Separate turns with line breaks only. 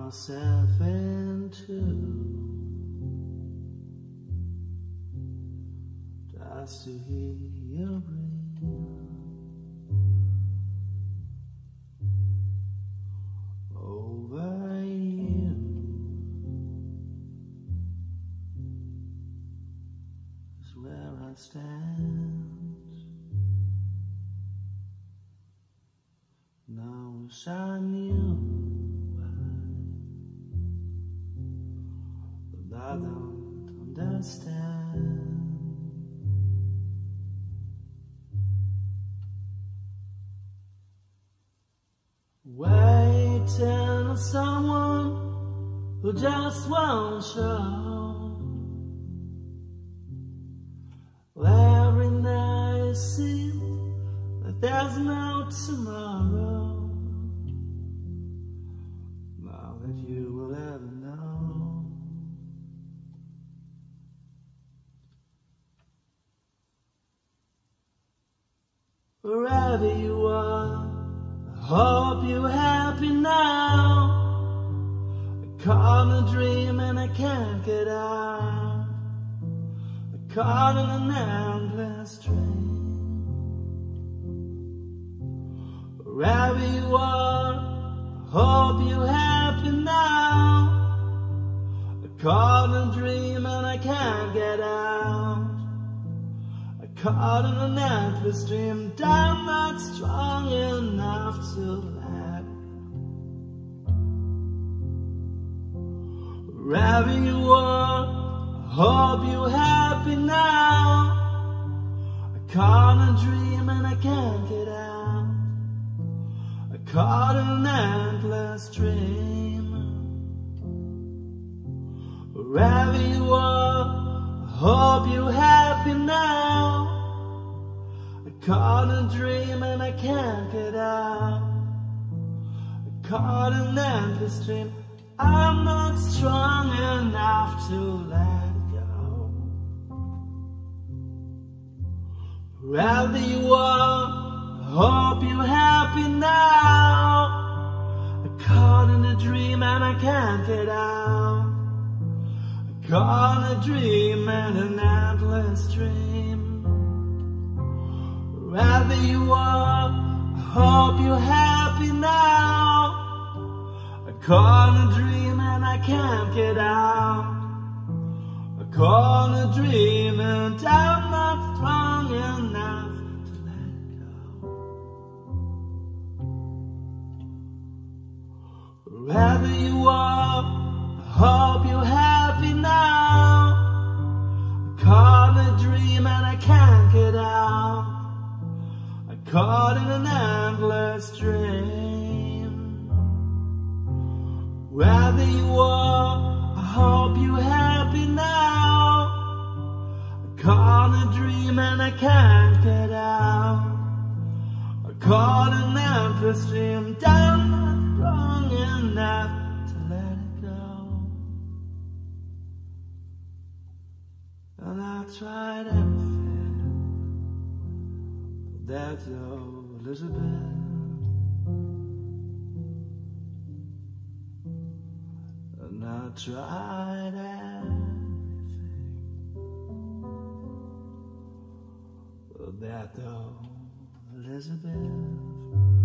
myself into just to hear you breathe over you. Is where I stand. Now wish I knew why, but I don't understand. Waiting on someone who just won't show. Every night it seems like there's no tomorrow. Now that you will ever know. Wherever you are, I hope you're happy now. I caught in a dream and I can't get out. I caught in an endless dream. Wherever you are, I hope you're happy now. I caught in a dream and I can't get out. I caught in an endless dream, I'm not strong enough to let go. Wherever you are, I hope you're happy now. I caught in a dream and I can't get out. I caught in an endless dream. Wherever you are, I hope you're happy now. I caught a dream and I can't get out. I caught an endless dream, I'm not strong enough to let go. Wherever you are, I hope you're happy now. I caught in a dream and I can't get out. I caught a dream and an endless dream. Wherever you are, I hope you're happy now. I caught a dream and I can't get out. I caught a dream and I'm not strong enough to let go. Wherever you are, I hope you're happy now. I caught a dream and I can't get out. Caught in an endless dream. Wherever you are, I hope you're happy now. I caught a dream and I can't get out. I caught an endless dream, I'm not strong enough to let it go. And I tried everything. That's old Elisabeth. And I tried everything, but that old Elisabeth.